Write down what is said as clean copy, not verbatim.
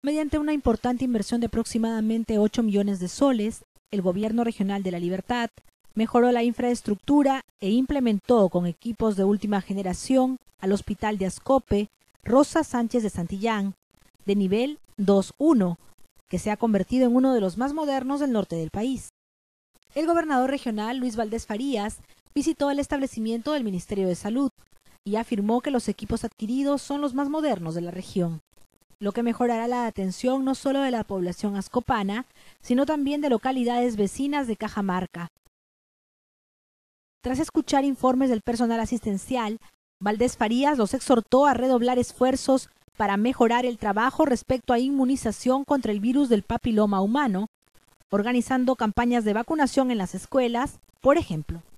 Mediante una importante inversión de aproximadamente 8 millones de soles, el Gobierno Regional de La Libertad mejoró la infraestructura e implementó con equipos de última generación al Hospital de Ascope Rosa Sánchez de Santillán, de nivel 2-1, que se ha convertido en uno de los más modernos del norte del país. El gobernador regional, Luis Valdés Farías, visitó el establecimiento del Ministerio de Salud y afirmó que los equipos adquiridos son los más modernos de la región, lo que mejorará la atención no solo de la población ascopana, sino también de localidades vecinas de Cajamarca. Tras escuchar informes del personal asistencial, Valdés Farías los exhortó a redoblar esfuerzos para mejorar el trabajo respecto a inmunización contra el virus del papiloma humano, organizando campañas de vacunación en las escuelas, por ejemplo.